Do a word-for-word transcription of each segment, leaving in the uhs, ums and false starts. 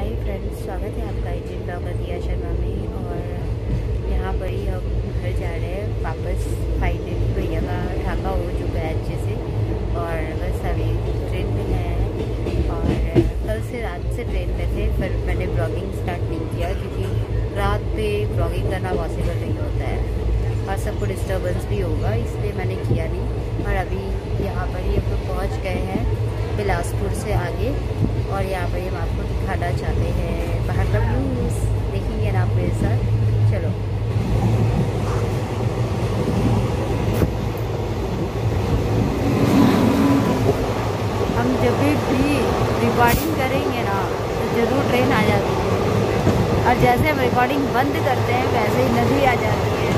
Hi friends, स्वागत है आपका इंडियन ब्लॉगर दिया शर्मा में। और यहाँ पर ही हम घर जा रहे हैं वापस। फाइनली भैया का ढाका हो चुका है अच्छे से और बस अभी ट्रेन में है। और कल से रात से ट्रेन में थे, पर मैंने ब्लॉगिंग स्टार्ट नहीं किया क्योंकि रात पे ब्लॉगिंग करना पॉसिबल नहीं होता है और सबको डिस्टर्बेंस भी होगा, इसलिए मैंने किया नहीं। और अभी यहाँ पर ही हम लोग पहुँच गए हैं बिलासपुर से आगे, और यहाँ पर हम आपको दिखाना चाहते हैं बाहर का व्यूज़। देखेंगे ना आप मेरे साथ, चलो। हम जब भी रिकॉर्डिंग करेंगे ना तो ज़रूर ट्रेन आ जाती है, और जैसे हम रिकॉर्डिंग बंद करते हैं वैसे ही नदी आ जाती है।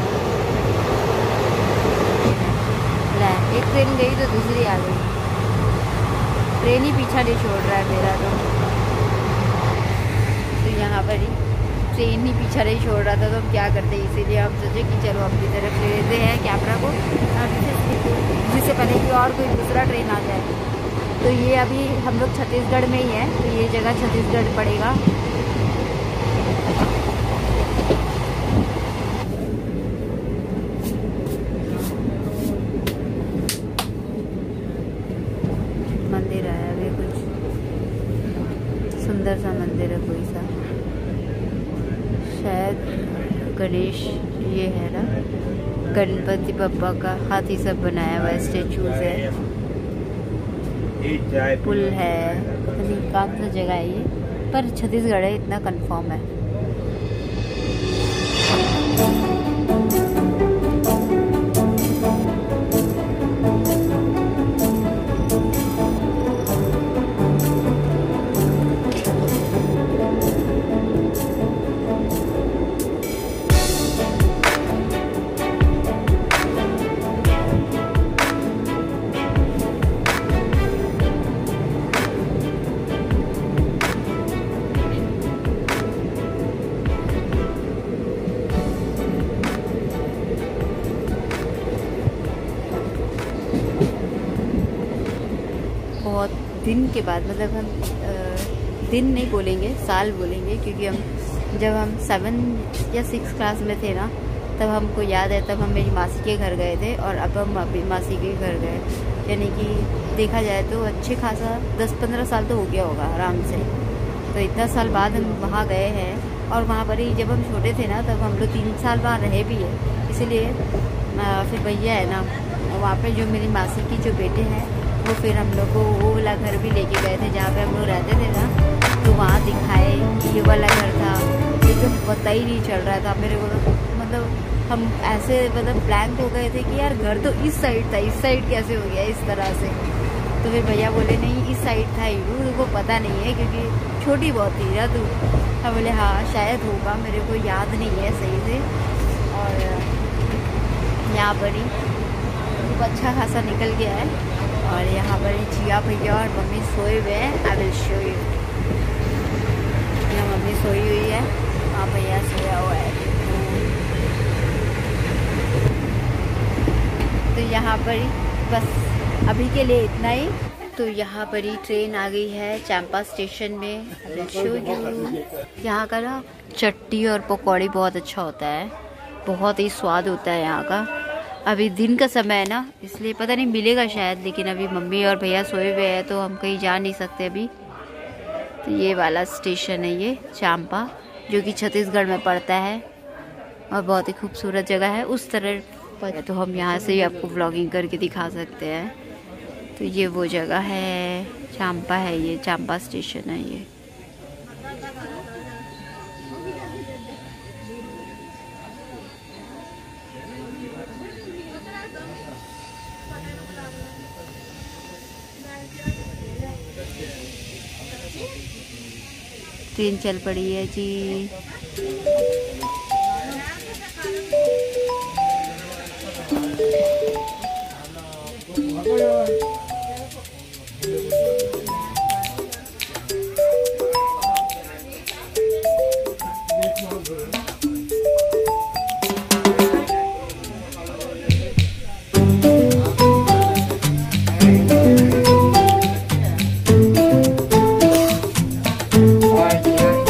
एक ट्रेन गई तो दूसरी आ गई, ट्रेन ही पीछा नहीं छोड़ रहा है मेरा तो। तो यहाँ पर ही ट्रेन ही पीछा नहीं छोड़ रहा था, तो हम क्या करते, इसीलिए हम सोचे कि चलो अपनी तरफ ले लेते हैं कैमरा को, जिससे पहले कि और कोई दूसरा ट्रेन आ जाए। तो ये अभी हम लोग छत्तीसगढ़ में ही है, तो ये जगह छत्तीसगढ़ पड़ेगा। मंदिर आया अभी, कुछ सुंदर सा मंदिर है कोई सा, शायद गणेश ये है ना, गणपति बप्पा का हाथी सब बनाया हुआ स्टेचूज है, पुल है, पता नहीं कौन सा जगह है ये, पर छत्तीसगढ़ है इतना कंफर्म है। बहुत दिन के बाद, मतलब हम दिन नहीं बोलेंगे, साल बोलेंगे, क्योंकि हम जब हम सेवन या सिक्स क्लास में थे ना, तब हमको याद है, तब हम मेरी मासी के घर गए थे, और अब हम अभी मासी के घर गए। यानी कि देखा जाए तो अच्छे खासा दस पंद्रह साल तो हो गया होगा आराम से। तो इतना साल बाद हम वहाँ गए हैं, और वहाँ पर ही जब हम छोटे थे ना, तब हम लोग तीन साल वहाँ रहे भी है। इसीलिए फिर भैया है ना, वहाँ पर जो मेरी मासी की जो बेटे हैं, वो फिर हम लोग को वो वाला घर भी लेके गए थे जहाँ पे हम लोग रहते थे ना, तो वहाँ दिखाए ये वाला घर था, लेकिन पता ही नहीं चल रहा था मेरे को। तो मतलब हम ऐसे मतलब ब्लैंक हो गए थे कि यार घर तो इस साइड था, इस साइड कैसे हो गया इस तरह से। तो फिर भैया बोले नहीं इस साइड था यूँ, तुमको पता नहीं है क्योंकि छोटी बहुत थी ना तू। हम बोले हाँ शायद होगा, मेरे को याद नहीं है सही से। और यहाँ पर ही अच्छा खासा निकल गया है, और यहाँ पर जिया भैया और मम्मी सोए हुए हैं। I will show you. यहाँ मम्मी सोई हुई है, वहाँ भैया सोया हुआ है। तो यहाँ पर ही बस अभी के लिए इतना ही। तो यहाँ पर ही ट्रेन आ गई है चांपा स्टेशन में। I will show you. यहाँ का ना चट्टी और पकौड़ी बहुत अच्छा होता है, बहुत ही स्वाद होता है यहाँ का। अभी दिन का समय है ना, इसलिए पता नहीं मिलेगा शायद, लेकिन अभी मम्मी और भैया सोए हुए हैं तो हम कहीं जा नहीं सकते अभी। तो ये वाला स्टेशन है ये चांपा, जो कि छत्तीसगढ़ में पड़ता है और बहुत ही खूबसूरत जगह है। उस तरह पर तो हम यहाँ से ही आपको व्लॉगिंग करके दिखा सकते हैं। तो ये वो जगह है, चांपा है, ये चांपा स्टेशन है ये। ट्रेन चल पड़ी है जी। Bye.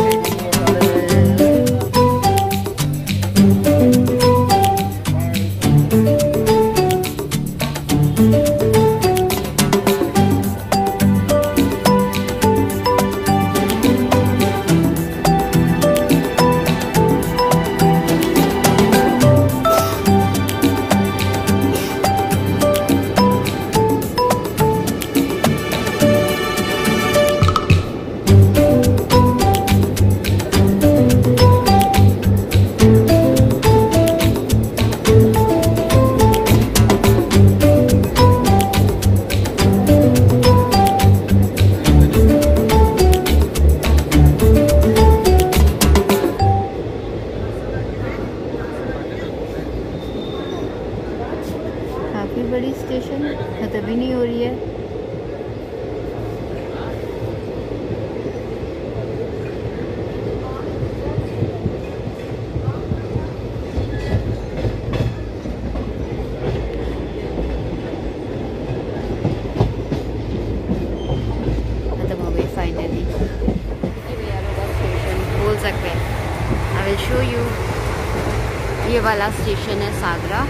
Show you. ये वाला स्टेशन है सागरा।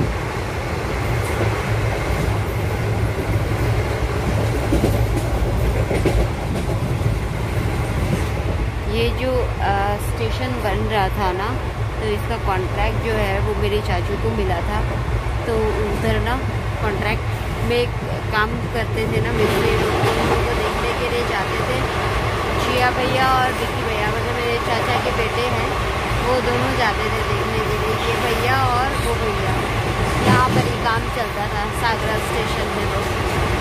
ये जो आ, स्टेशन बन रहा था ना, तो इसका कॉन्ट्रैक्ट जो है वो मेरे चाचू को मिला था। तो उधर ना कॉन्ट्रैक्ट में काम करते थे ना मिस्त्री लोग, उनको देखने के लिए जाते थे। जिया भैया और विकी भैया, मतलब मेरे चाचा के बेटे हैं, वो दोनों जाते थे देखने के लिए। ये भैया और वो भैया, यहाँ पर ही काम चलता था सागरा स्टेशन में। तो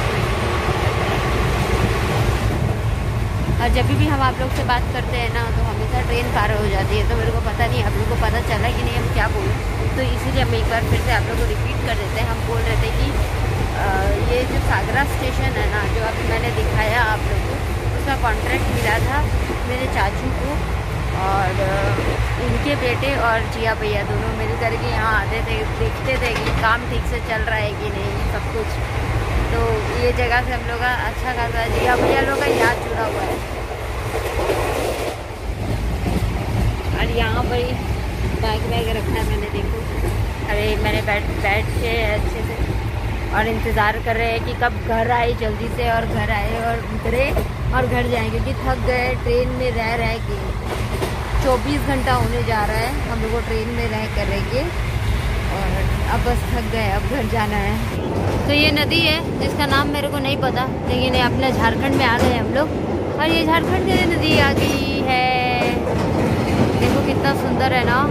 और जब भी हम आप लोग से बात करते हैं ना, तो हमेशा ट्रेन पार हो जाती है। तो मेरे को पता नहीं आप लोगों को पता चला कि नहीं हम क्या बोलें, तो इसीलिए हम एक बार फिर से आप लोगों को रिपीट कर देते हैं। हम बोल रहे थे कि आ, ये जो सागरा स्टेशन है ना, जो अभी मैंने दिखाया आप लोगों को, उसका कॉन्ट्रैक्ट मिला था मेरे चाचू को। और उनके बेटे और जिया भैया दोनों मिल करके यहाँ आते थे, देखते थे कि काम ठीक से चल रहा है कि नहीं, सब कुछ। तो ये जगह से हम लोग का अच्छा खासा जिया भैया लोग का याद जुड़ा हुआ है। और यहाँ पर ही बैग वैग रखा है मैंने, देखो। अरे मैंने बैठ बैठ के अच्छे से और इंतज़ार कर रहे हैं कि कब घर आए जल्दी से, और घर आए और उतरे और घर जाएँ, क्योंकि थक गए ट्रेन में रह रह के। चौबीस घंटा होने जा रहा है हम लोग को ट्रेन में रह कर रह के, और अब बस थक गए, अब घर जाना है। तो ये नदी है जिसका नाम मेरे को नहीं पता, लेकिन ये अपने झारखंड में आ गए हम लोग, और ये झारखंड की नदी आ गई है। देखो कितना सुंदर है ना,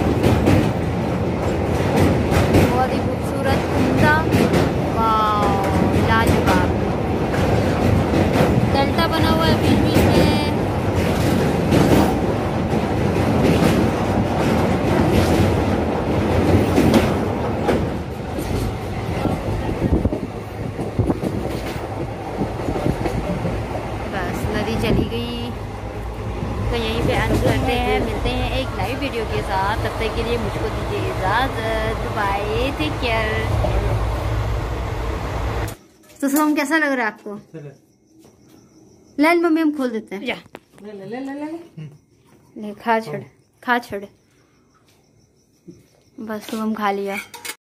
बहुत ही खूबसूरत, उम्दा, वाह लाजवाब। डेल्टा बना हुआ है बीच बीच में। बस नदी चली गई, तो यहीं पे अंत करते हैं। मिलते हैं एक नई वीडियो के साथ, तब तक के लिए मुझको दीजिए इजाज़त। Bye, take care. तो सोम कैसा लग रहा है आपको? लाइन मम्मी हम खोल देते हैं। जा ले ले ले ले ले ले खा छड़ खा छड़। बस तो हम खा लिया।